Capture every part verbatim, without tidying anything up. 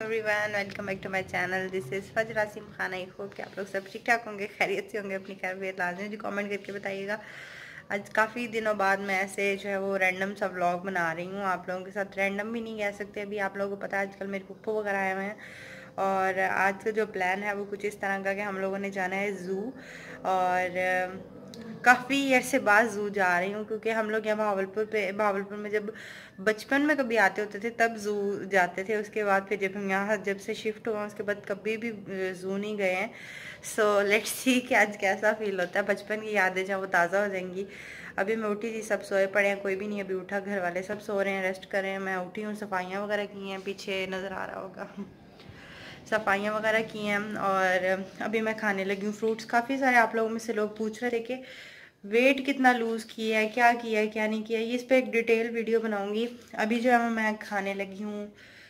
Everyone, welcome back to my channel. This is Fajar Asim Khan. I hope कि आप लोग सब ठीक ठाक होंगे, खैरियत से होंगे। अपनी खैरियत लाजमी जी कमेंट करके बताइएगा। आज काफ़ी दिनों बाद मैं ऐसे जो है वो रैंडम सा व्लॉग बना रही हूँ आप लोगों के साथ। रैंडम भी नहीं कह सकते, अभी आप लोगों को पता है आजकल मेरे पुप्पो वगैरह आए हुए हैं और आज का जो प्लान है वो कुछ इस तरह का कि हम लोगों ने जाना है ज़ू। और काफ़ी अरसे बाद ज़ू जा रही हूँ क्योंकि हम लोग यहाँ भावलपुर पे भावलपुर में जब बचपन में कभी आते होते थे तब ज़ू जाते थे। उसके बाद फिर जब हम यहाँ जब से शिफ्ट हुआ उसके बाद कभी भी ज़ू नहीं गए हैं। सो लेट्स सी कि आज कैसा फील होता है। बचपन की यादें जहाँ वो ताज़ा हो जाएंगी। अभी मैं उठी थी, सब सोए पड़े हैं, कोई भी नहीं अभी उठा। घर वाले सब सो रहे हैं, रेस्ट कर रहे हैं। मैं उठी हूँ, सफाइयाँ वगैरह की हैं, पीछे नज़र आ रहा होगा, सफाइयाँ वगैरह की हैं। और अभी मैं खाने लगी हूँ फ्रूट्स। काफ़ी सारे आप लोगों में से लोग पूछ रहे थे कि वेट कितना लूज़ किया है, क्या किया है क्या नहीं किया है। ये इस पर एक डिटेल वीडियो बनाऊंगी। अभी जो है मैं खाने लगी हूँ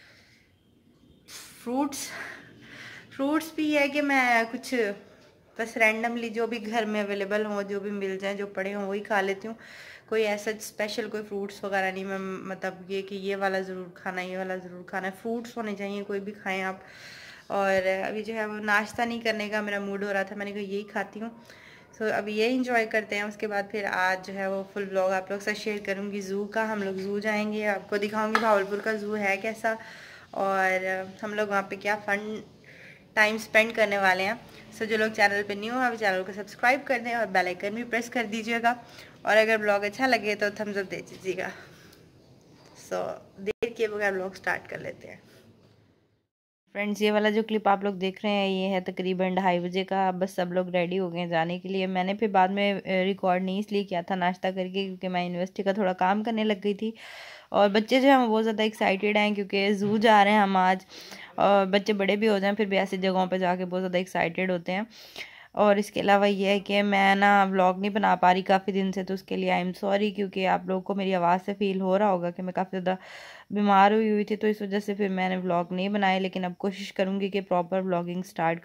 फ्रूट्स। फ्रूट्स भी है कि मैं कुछ बस रैंडमली जो भी घर में अवेलेबल हो, जो भी मिल जाए, जो पड़े हों वही खा लेती हूँ। कोई ऐसा स्पेशल कोई फ्रूट्स वगैरह नहीं। मैं मतलब ये कि ये वाला ज़रूर खाना है, ये वाला ज़रूर खाना है। फ्रूट्स होने चाहिए, कोई भी खाएं आप। और अभी जो है वो नाश्ता नहीं करने का मेरा मूड हो रहा था, मैंने कहा यही खाती हूँ। सो so, अभी ये इंजॉय करते हैं। उसके बाद फिर आज जो है वो फुल व्लॉग आप लोग से शेयर करूँगी ज़ू का। हम लोग ज़ू जाएंगे, आपको दिखाऊंगी भावलपुर का ज़ू है कैसा और हम लोग वहाँ पे क्या फ़न टाइम स्पेंड करने वाले हैं। सो so, जो लोग चैनल पे न्यू हैं वो चैनल को सब्सक्राइब कर दें और बेल आइकन भी प्रेस कर दीजिएगा। और अगर ब्लॉग अच्छा लगे तो थम्स अप दे दीजिएगा। सो so, देर के बगैर ब्लॉग स्टार्ट कर लेते हैं। फ्रेंड्स, ये वाला जो क्लिप आप लोग देख रहे हैं ये है तकरीबन ढाई बजे का। बस सब लोग रेडी हो गए हैं जाने के लिए। मैंने फिर बाद में रिकॉर्ड नहीं इसलिए किया था नाश्ता करके क्योंकि मैं यूनिवर्सिटी का थोड़ा काम करने लग गई थी। और बच्चे जो हैं बहुत ज़्यादा एक्साइटेड हैं क्योंकि ज़ू जा रहे हैं हम आज। और बच्चे बड़े भी हो जाएं फिर भी ऐसी जगहों पर जाके बहुत ज़्यादा एक्साइटेड होते हैं। और इसके अलावा ये है कि मैं ना व्लॉग नहीं बना पा रही काफ़ी दिन से, तो उसके लिए आई एम सॉरी क्योंकि आप लोगों को मेरी आवाज़ से फील हो रहा होगा कि मैं काफ़ी ज़्यादा बीमार हुई हुई थी, तो इस वजह से फिर मैंने व्लॉग नहीं बनाए। लेकिन अब कोशिश करूँगी कि प्रॉपर व्लॉगिंग स्टार्ट।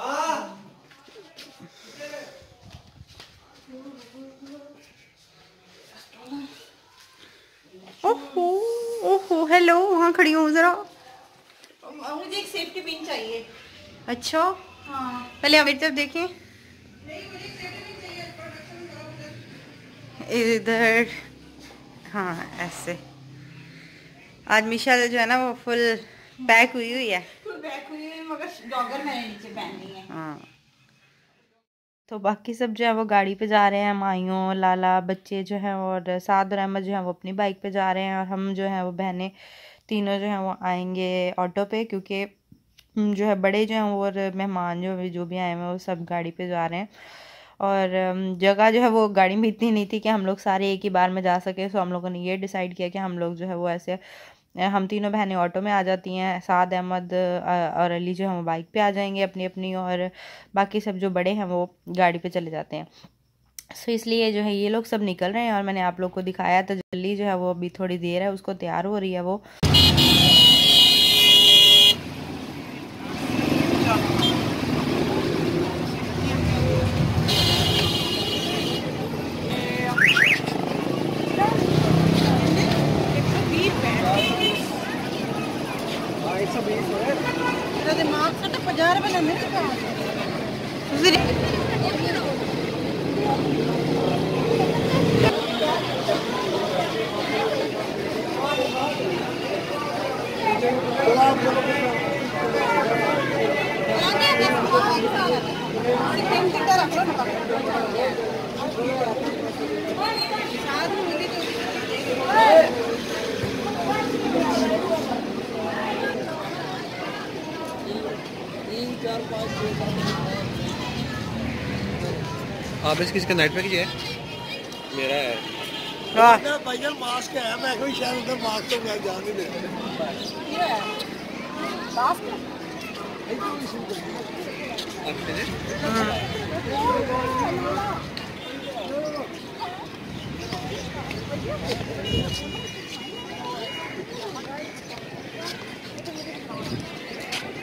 ओहो ओहो, हेलो, वहाँ खड़ी हूँ ज़रा। मुझे एक सेफ्टी पिन चाहिए। अच्छा हाँ, पहले आप मेरी तरफ देखें। इधर हाँ ऐसे। आज मिशा जो है ना वो फुल पैक हुई हुई है। फुल बैक हुई है मगर जॉगर मैंने नीचे पहननी है। हाँ, तो बाकी सब जो है वो गाड़ी पे जा रहे हैं। माइयों, लाला, बच्चे जो हैं और साद और अहमद जो है वो अपनी बाइक पे जा रहे हैं। और हम जो है वो बहनें तीनों जो हैं वो आएंगे ऑटो पे क्योंकि जो है बड़े जो हैं और मेहमान जो जो भी आए हैं वो सब गाड़ी पे जा रहे हैं। और जगह जो है वो गाड़ी में इतनी नहीं थी कि हम लोग सारे एक ही बार में जा सके। सो हम लोगों ने ये डिसाइड किया कि हम लोग जो है वो ऐसे हम तीनों बहनें ऑटो में आ जाती हैं, साद, अहमद और अली जो है वो बाइक पे आ जाएंगे अपनी अपनी, और बाकी सब जो बड़े हैं वो गाड़ी पे चले जाते हैं। सो इसलिए जो है ये लोग सब निकल रहे हैं और मैंने आप लोग को दिखाया। तो जल्दी जो है वो अभी थोड़ी देर है उसको तैयार हो रही है वो। दिमाग से तो पचास रुपये नहीं आप इस किसका नाइट पे कीजिए? मेरा है। वाह, भाईजान मास्क है, मैं कोई शायद उधर मास्क तो मैं जान नहीं देता।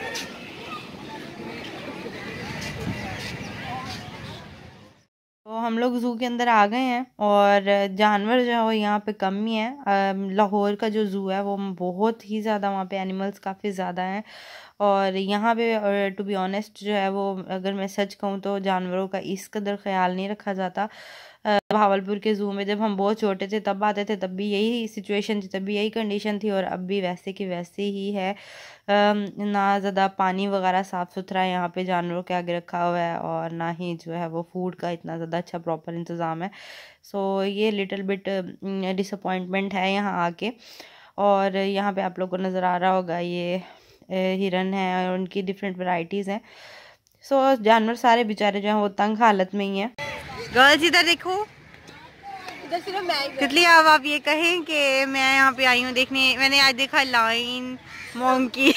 तो हम हम लोग ज़ू के अंदर आ गए हैं और जानवर जो है वो यहाँ पे कम ही है। लाहौर का जो ज़ू है वो बहुत ही ज़्यादा, वहाँ पे एनिमल्स काफ़ी ज़्यादा हैं। और यहाँ पे टू बी ऑनेस्ट जो है वो, अगर मैं सच कहूँ तो जानवरों का इस कदर ख्याल नहीं रखा जाता। भावलपुर के ज़ू में जब हम बहुत छोटे थे तब आते थे, तब भी यही सिचुएशन थी, तब भी यही कंडीशन थी और अब भी वैसे की वैसे ही है। ना ज़्यादा पानी वगैरह साफ़ सुथरा यहाँ पे जानवरों के आगे रखा हुआ है और ना ही जो है वो फूड का इतना ज़्यादा अच्छा प्रॉपर इंतज़ाम है। सो ये लिटिल बिट डिसअपॉइंटमेंट है यहाँ आके। और यहाँ पे आप लोग को नज़र आ रहा होगा ये हिरन है और उनकी डिफरेंट वैरायटीज़ हैं। सो जानवर सारे बेचारे जो हैं वो तंग हालत में ही हैं। गर्ल्स इधर देखो, इधर सिर्फ मैं तितली अब आप ये कहें कि मैं यहाँ पे आई हूँ देखने, मैंने आज देखा लाइन, मोंकी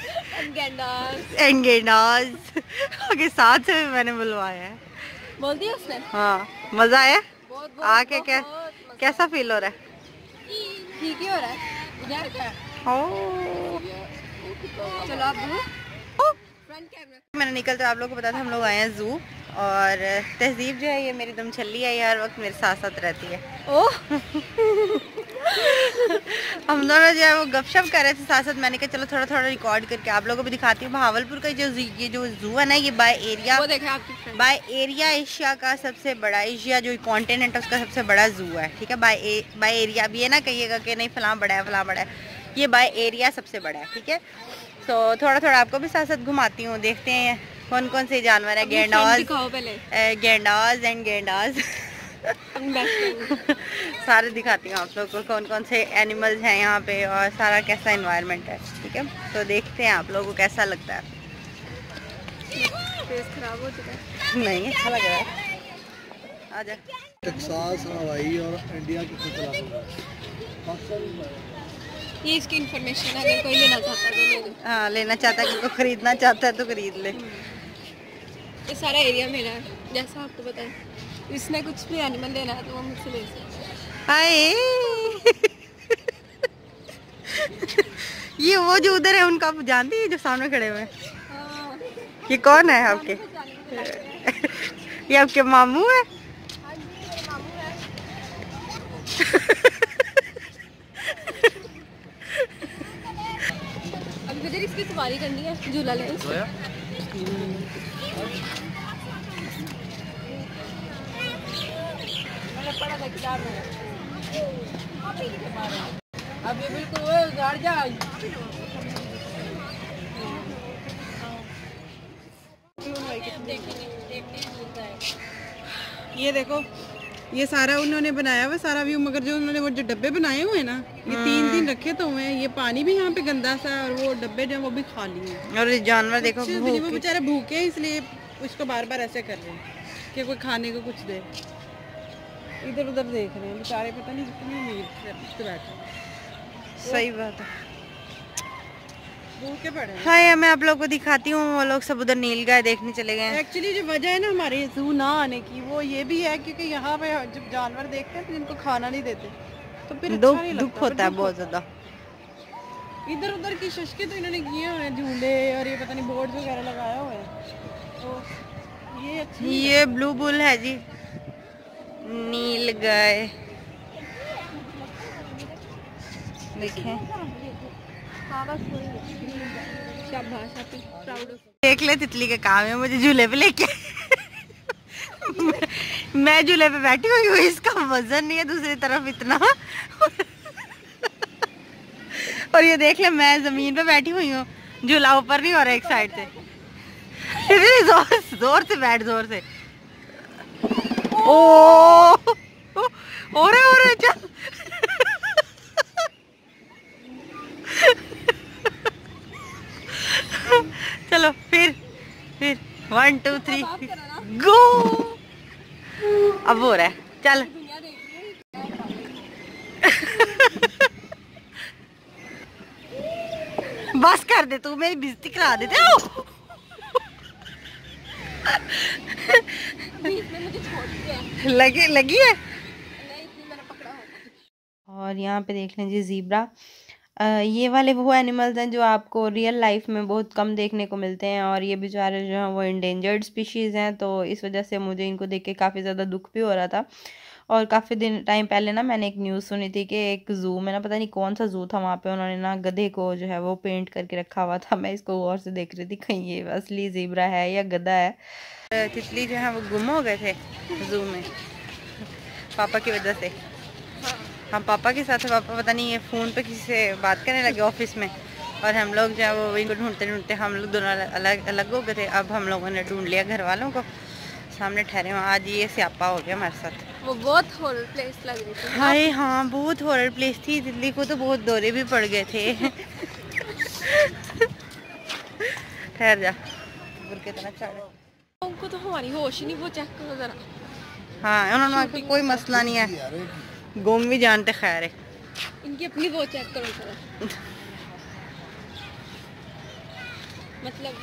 एंड गेंडास के साथ से मैंने बुलवाया है। बोल दिया उसने? हाँ, मजा आया बहुत आके। क्या कैसा फील हो रहा है? ठीक ही हो रहा है यार। क्या ओ चलो आप मैंने निकल तो आप लोगों को पता था हम लोग आए हैं ज़ू। और तहजीब जो है ये मेरी दम छल्ली है, हर वक्त मेरे साथ साथ रहती है। ओह हम दोनों जो है वो गपशप कर रहे थे साथ साथ। मैंने कहा चलो थोड़ा थोड़ा रिकॉर्ड करके आप लोगों को भी दिखाती हूँ। भावलपुर का जो ये जो ज़ू है ना, ये by area by area Asia का सबसे बड़ा, एशिया जो कॉन्टिनेंट है उसका सबसे बड़ा ज़ू है। ठीक है, बाय बाय एरिया। अब ये ना कहिएगा कि नहीं फलां बड़ा है फलां बड़ा है, ये बाय एरिया सबसे बड़ा है। ठीक है, तो थोड़ा थोड़ा आपको भी साथ साथ घुमाती हूँ, देखते हैं कौन कौन से जानवर है। गेंडाज गेंडाज एंड गेंडाज सारे दिखाती हूँ आप लोग को कौन कौन से एनिमल्स हैं यहाँ पे और सारा कैसा एनवायरनमेंट है। ठीक है, तो देखते हैं आप लोगों को कैसा लगता है। फेस खराब हो चुका है। नहीं, अच्छा लग रहा है। आजा। टेक्सास, हवाई और इंडिया के कुछ इलाकों ये इसकी इन्फॉर्मेशन है, अगर कोई लेना चाहता है तो ले लो। हाँ, लेना चाहता है, कोई खरीदना चाहता है तो खरीद ले। ये सारा एरिया मेरा है, जैसा आपको बताएं। इसने कुछ भी एनिमल लेना है तो वो मुझसे ले सकते हैं। हाय ये वो जो उधर है उनका आप जानती है, जो सामने खड़े हुए हैं? हाँ। ये कौन है आपके? ये आपके मामू है? हाँ जी, मेरे मामू है। अभी मुझे इसकी सवारी करनी है, झूला ले। अब ये बिल्कुल वो गाड़ जा। ये देखो, ये सारा उन्होंने बनाया हुआ सारा व्यू, मगर जो उन्होंने वो जो डब्बे बनाए हुए हैं ना, ये तीन दिन रखे तो हुए हैं। ये पानी भी यहाँ पे गंदा सा है और वो डब्बे जो है वो भी खाली हैं। और ये जानवर देखो वो बेचारे भूखे हैं, इसलिए उसको बार बार ऐसे कर रहे हैं कि कोई खाने को कुछ दे। इधर उधर देख रहे हैं बेचारे, पता नहीं कितनी उम्मीद से बैठे। सही बात है, भूखे पड़े हैं। हाँ, मैं आप लोग को दिखाती हूँ। वो लोग सब उधर नीलगाय देखने चले गए हैं। एक्चुअली जो वजह है ना हमारे ज़ू ना आने की, वो ये भी है क्योंकि यहाँ पे जब जानवर देखते हैं तो जिनको खाना नहीं देते तो फिर अच्छा नहीं लगता, दुख होता है बहुत ज्यादा। इधर उधर की शशके तो इन्होंने किए हुए हैं, झूले और ये पता नहीं बोर्ड वगैरह लगाया हुआ है, तो ये अच्छी। ये ब्लू बुल है जी, नीलगाय देखें। हाँ बस शाबाश, आप प्राउड हो। देख ले, तितली का काम है मुझे झूले पे लेके मैं झूले पे बैठी हुई हूँ, इसका वजन नहीं है दूसरी तरफ इतना और ये देख ले, मैं जमीन पे बैठी हुई हूँ, झूला ऊपर नहीं हो रहा एक साइड से। जोर जोर से बैठ, जोर से। ओ हो रहा हो रहा चल चलो फिर फिर वन टू थ्री गो। अब हो रहा है, चल बस कर दे, तू मेरी बेइज्जती करा देते हो। लगी लगी है। और यहाँ पे देख लें जी ज़ीब्रा। ये वाले वो एनिमल्स हैं जो आपको रियल लाइफ में बहुत कम देखने को मिलते हैं, और ये बेचारे जो हैं वो इंडेंजर्ड स्पीशीज़ हैं, तो इस वजह से मुझे इनको देख के काफ़ी ज़्यादा दुख भी हो रहा था। और काफ़ी दिन टाइम पहले ना मैंने एक न्यूज़ सुनी थी कि एक ज़ू में ना, पता नहीं कौन सा ज़ू था, वहाँ पे उन्होंने ना गधे को जो है वो पेंट करके रखा हुआ था। मैं इसको गौर से देख रही थी कहीं ये असली ज़ीब्रा है या गधा है। तितली जो है वो गुम हो गए थे ज़ू में पापा की वजह से। हम पापा के साथ, पापा पता नहीं ये फ़ोन पे किसी से बात करने लगे ऑफिस में, और हम लोग जो है वो इनको ढूंढते ढूंढते हम लोग दोनों अलग अलग हो गए थे। अब हम लोगों ने ढूंढ लिया घर वालों को, सामने ठहरे वहाँ। आज ये स्यापा हो गया हमारे साथ। वो बहुत हॉरर प्लेस लग रही थी। हाय हाँ, बहुत हॉरर प्लेस थी। दिल्ली को तो बहुत दौरे भी पड़ गए थे। ठहर जा, कितना चढ़े। उनको तो हमारी होश ही नहीं, वो चेक करो जरा। हाँ, उन्होंने कोई मसला नहीं है, गुम भी जानते खैर है। इनकी अपनी वो चेक करो जरा। मतलब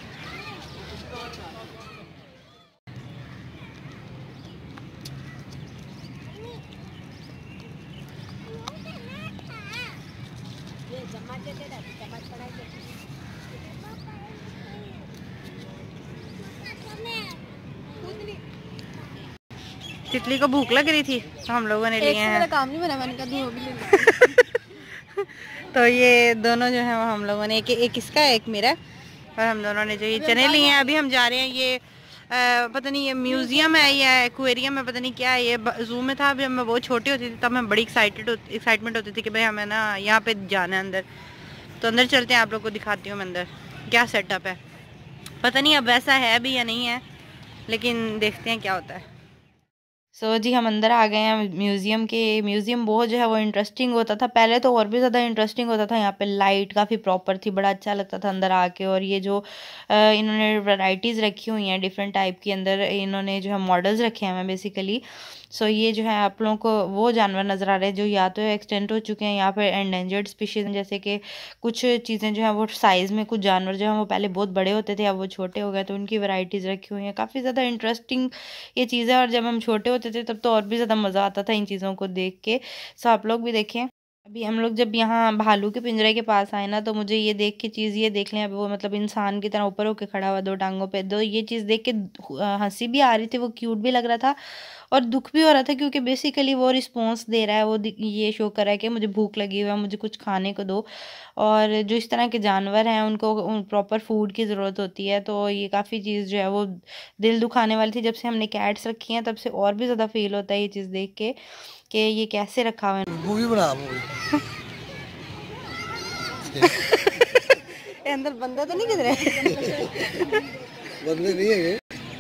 तितली को भूख लग रही थी तो हम लोगों ने लिए हैं। काम नहीं बना, मैंने कहा धो भी ले। तो ये दोनों जो है वो हम लोगों ने, एक एक इसका है एक मेरा, और हम दोनों ने जो ये चने लिए हैं। अभी हम जा रहे हैं, ये आ, पता नहीं ये म्यूजियम है या एक्वेरियम है, पता नहीं क्या है। ये जू में था। अभी हम बहुत छोटी होती थी तब मैं बड़ी एक्साइटेड एक्साइटमेंट होती थी कि भाई हमें ना यहाँ पे जाना है अंदर। तो अंदर चलते हैं, आप लोग को दिखाती हूँ मैं अंदर क्या सेटअप है। पता नहीं अब वैसा है भी या नहीं है, लेकिन देखते हैं क्या होता है। सो so, जी हम अंदर आ गए हैं म्यूज़ियम के। म्यूज़ियम बहुत जो है वो इंटरेस्टिंग होता था पहले, तो और भी ज़्यादा इंटरेस्टिंग होता था। यहाँ पे लाइट काफ़ी प्रॉपर थी, बड़ा अच्छा लगता था अंदर आके। और ये जो इन्होंने वैरायटीज़ रखी हुई हैं डिफरेंट टाइप की, अंदर इन्होंने जो है मॉडल्स रखे हैं बेसिकली। सो so, ये जो है आप लोगों को वो जानवर नज़र आ रहे हैं जो या तो एक्सटेंट हो चुके हैं या फिर एंडेंजर्ड स्पीशीज़ हैं। जैसे कि कुछ चीज़ें जो हैं वो साइज़ में, कुछ जानवर जो हैं वो पहले बहुत बड़े होते थे, अब वो छोटे हो गए, तो उनकी वैरायटीज़ रखी हुई हैं। काफ़ी ज़्यादा इंटरेस्टिंग ये चीज़ है। और जब हम छोटे होते थे तब तो और भी ज़्यादा मज़ा आता था इन चीज़ों को देख के। सो आप लोग भी देखें। अभी हम लोग जब यहाँ भालू के पिंजरे के पास आए ना, तो मुझे ये देख के चीज़ ये देख लें, अब वो मतलब इंसान की तरह ऊपर होके खड़ा हुआ दो टांगों पे, तो ये चीज़ देख के हंसी भी आ रही थी, वो क्यूट भी लग रहा था और दुख भी हो रहा था, क्योंकि बेसिकली वो रिस्पॉन्स दे रहा है, वो ये शो कर रहा है कि मुझे भूख लगी हुई है, मुझे कुछ खाने को दो। और जो इस तरह के जानवर हैं उनको प्रॉपर फूड की ज़रूरत होती है। तो ये काफ़ी चीज़ जो है वो दिल दुखाने वाली थी। जब से हमने कैट्स रखी हैं तब से और भी ज़्यादा फील होता है ये चीज़ देख के कि ये कैसे रखा हुआ है। मूवी बना मूवी अंदर बंदा तो नहीं किधर है? बंदे नहीं है,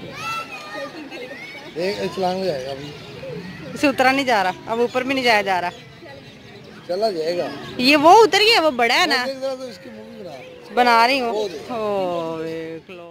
एक छलांग जाएगा अभी। इसे उतरा नहीं जा रहा, अब ऊपर भी नहीं जाया जा रहा, चला जाएगा। ये वो उतर गया, वो बड़ा है ना। तो इसकी मूवी बना बना रही हूँ, हो देख लो।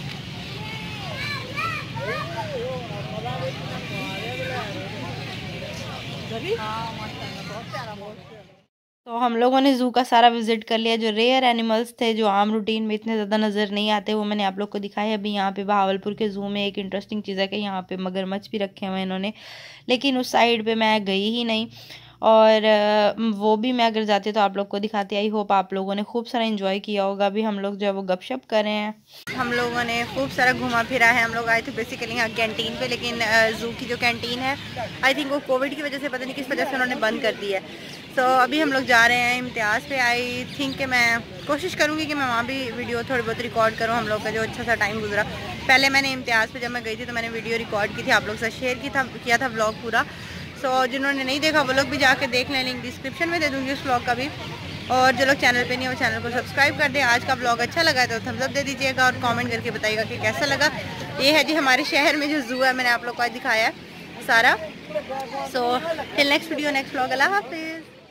तो हम लोगों ने ज़ू का सारा विज़िट कर लिया। जो रेयर एनिमल्स थे जो आम रूटीन में इतने ज़्यादा नज़र नहीं आते, वो मैंने आप लोग को दिखाया। अभी यहाँ पे बहावलपुर के ज़ू में एक इंटरेस्टिंग चीज़ है कि यहाँ पे मगरमच्छ भी रखे हुए हैं इन्होंने, लेकिन उस साइड पे मैं गई ही नहीं, और वो भी मैं अगर जाती तो आप लोग को दिखाती। आई होप आप लोगों ने खूब सारा एंजॉय किया होगा। अभी हम लोग जो है वो गपशप कर रहे हैं। हम लोगों ने खूब सारा घुमा फिरा है। हम लोग आए थे बेसिकली यहाँ कैंटीन पे, लेकिन ज़ू की जो कैंटीन है आई थिंक वो कोविड की वजह से, पता नहीं किस वजह से उन्होंने बंद कर दी है। तो अभी हम लोग जा रहे हैं इम्तियाज़ पे। आई थिंक कि मैं कोशिश करूँगी कि मैं वहाँ भी वीडियो थोड़ी बहुत रिकॉर्ड करूँ हम लोग का जो अच्छा सा टाइम गुजरा। पहले मैंने इम्तियाज़ पे जब मैं गई थी तो मैंने वीडियो रिकॉर्ड की थी, आप लोग से शेयर की था किया था व्लॉग पूरा। सो so, जिन्होंने नहीं देखा वो लोग भी जाके देख लें, लिंक डिस्क्रिप्शन में दे दूँगी उस व्लॉग का भी। और जो लोग चैनल पे नहीं है वो चैनल को सब्सक्राइब कर दें। आज का व्लॉग अच्छा लगा तो थम्स अप दे दीजिएगा और कमेंट करके बताइएगा कि कैसा लगा। ये है जी हमारे शहर में जो ज़ू है, मैंने आप लोग को आज दिखाया है सारा। So till next video, next vlog. अल्लाह हाफिज़।